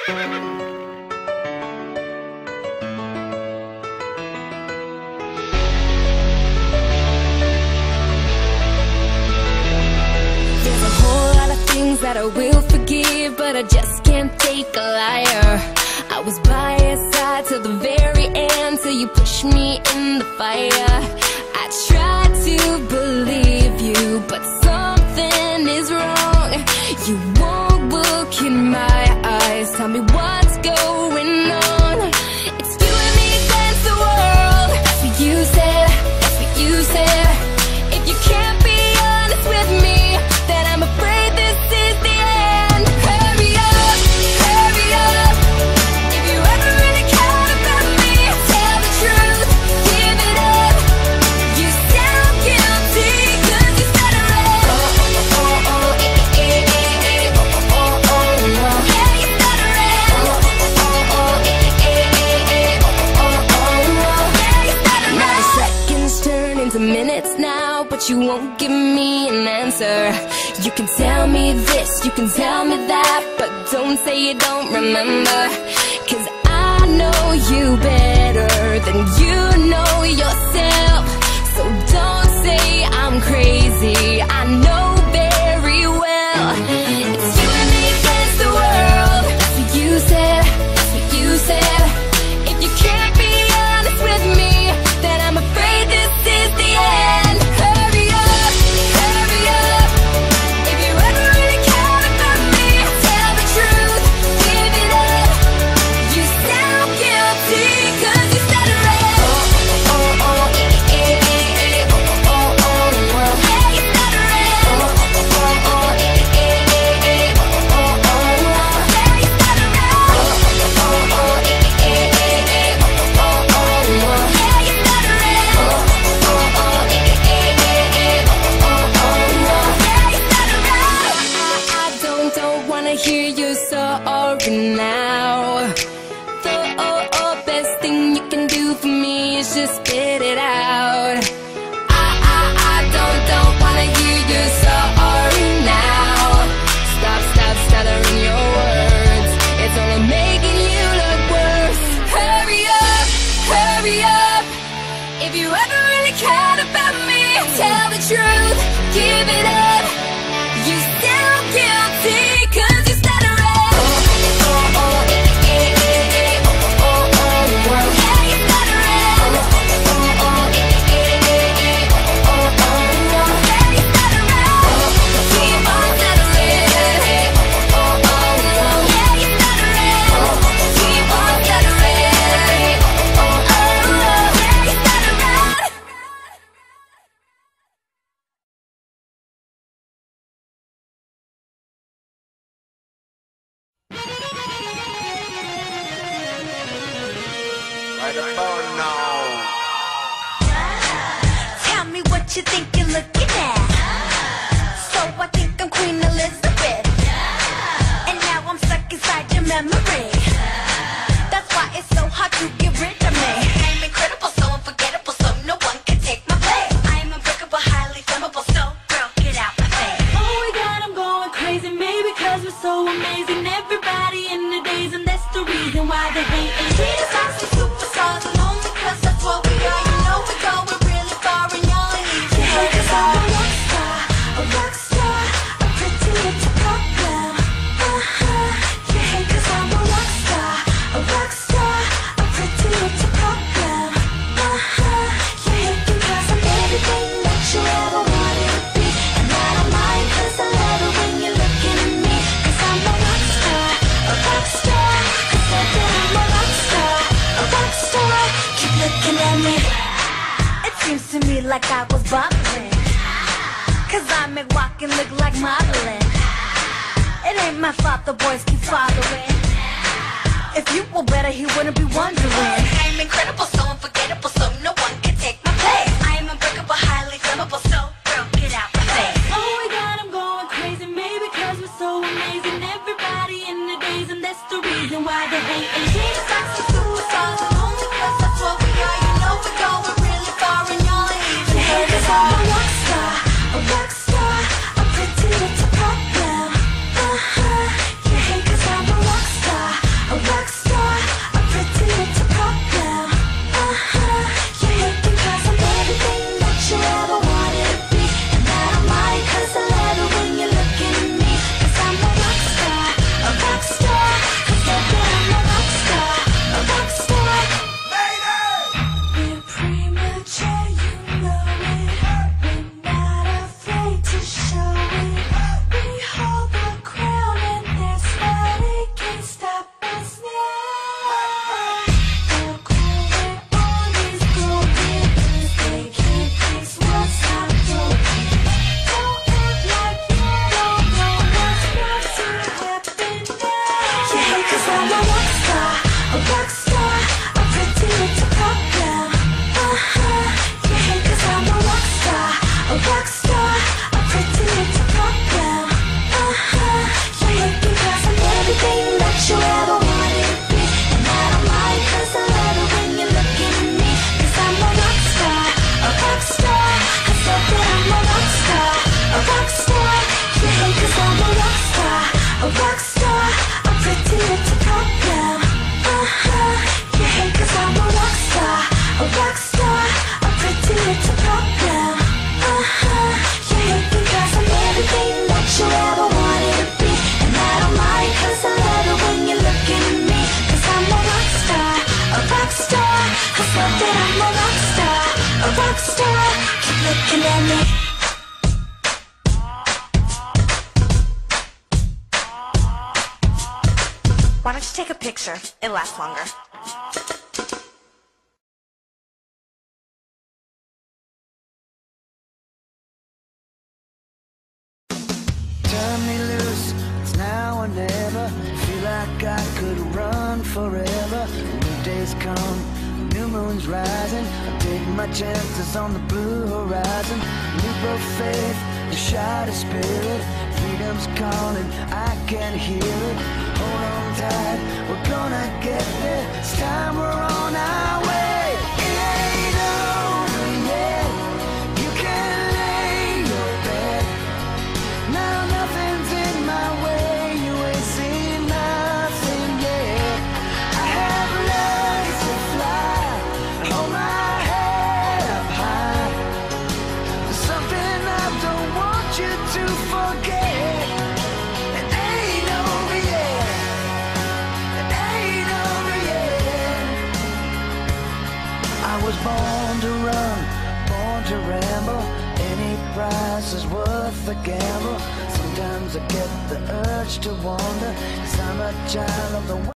That I will forgive, but I just can't take a liar. I was by your side till the very end, till you pushed me in the fire. I tried to believe you, but something is wrong. You won't look in my eyes, tell me what's going on. It's you and me against the world. That's what you said, that's what you said. If you can't be honest with me, then I'm afraid this is the end. Hurry up, hurry up. If you ever really cared about me, tell the truth, give it up. You sound guilty, cause you stuttering. Oh, oh, oh, oh, eh, eh, eh, eh, oh, oh, oh, no. Yeah, you stuttering. Oh, oh, oh, eh, eh, eh, eh, oh, oh, oh, no. Yeah, you stuttering. Now the seconds turn into minutes now, but you won't give me an answer. You can tell me this, you can tell me that, but don't say you don't remember. Cause I know you better than you know yourself. So don't say I'm crazy, I know very well. It's you and me against the world. That's what you said, that's what you said. If you can't be honest with me, then I'm afraid this is the end. Hurry up, hurry up. If you ever really cared about me, tell the truth, give it up. You sound guilty, cause you stuttering. Oh, oh, oh, eh, eh, eh, eh, oh, oh, oh, no. Yeah, you stuttering. Oh, oh, oh, eh, eh, eh, eh, oh, oh, oh, no. Yeah, you stuttering. Oh, oh, oh, eh, eh, eh, eh, oh, oh, oh, no. Yeah, you stuttering. Oh, oh, oh, eh, eh, eh, eh, oh, oh, oh, no. Yeah, you stuttering. I don't wanna hear you sorry now. The best thing you can do for me is just spit it out. I don't wanna hear you sorry now. Stop stuttering your words. It's only making you look worse. Hurry up, hurry up. If you ever really cared about me, tell the truth, give it up. You sound guilty, cause you stuttering. Oh, oh, oh, eh, eh, eh, eh, oh, oh, oh, no. Yeah, you stuttering. Oh, oh, eh, eh, eh, eh, oh, oh, oh, no. Yeah, you stuttering. Keep on stuttering. Oh, oh, no. Yeah, you stuttering. Keep on stuttering. Oh, oh, no. Yeah, you stuttering. Right about now. Tell me what you think you're looking at. So I think I'm Queen Elizabeth. And now I'm stuck inside your memory. That's why it's so hard to get rid of me. I'm incredible, so unforgettable, so no one can take my place. I'm unbreakable, highly flammable, so girl, get out my face. Oh my God, I'm going crazy, maybe cause we're so amazing. Everybody in the days, and that's the reason why they hate us. Treat us as some superstars alone because that's what we are. You know we're going really far and y'all ain't even heard us all. A rock star, a pretty little pop girl. You hate 'cause I'm a rock star, a pretty little pop girl. You hate because I'm everything that you ever wanted to be. And I don't mind 'cause I love it when you're looking at me. 'Cause I'm a rock star, a rock star. 'Cause I said I'm a rock star, a rock star. Keep looking at me. It seems to me like I was bubbling, 'cause I make walking look like modeling. It ain't my fault the boys keep following. If you were better, he wouldn't be wondering. I'm incredible, so unforgettable, so no one can take my place. I'm unbreakable, highly flammable, so girl, get out my face. Oh my God, I'm going crazy, maybe cause we're so amazing. Everybody in the days, and that's the reason why they hate us. Treat us like some superstars alone because that's what we are. You know we're going really far and y'all ain't even heard us all. I'm a rock star, a pretty little pop girl. You hate 'cause I'm a rock star, rock star. Keep looking at me. Why don't you take a picture? It lasts longer. Turn me loose, it's now or never. Feel like I could run forever. New days come, new moon's rising. I take my chances on the blue horizon. Leap of faith, a shot of spirit. Freedom's calling, I can hear it. Hold on tight, we're gonna get there. It's time, we're on our way. It ain't over yet. You can lay your bet. Now nothing's in my way. You ain't seen nothing yet. I have learned to fly. Hold my head up high. There's something I don't want you to forget. It ain't over yet. It ain't over yet. I was born to run, born to ramble. Any price is worth the gamble. Sometimes I get the urge to wander, 'cause I'm a child of the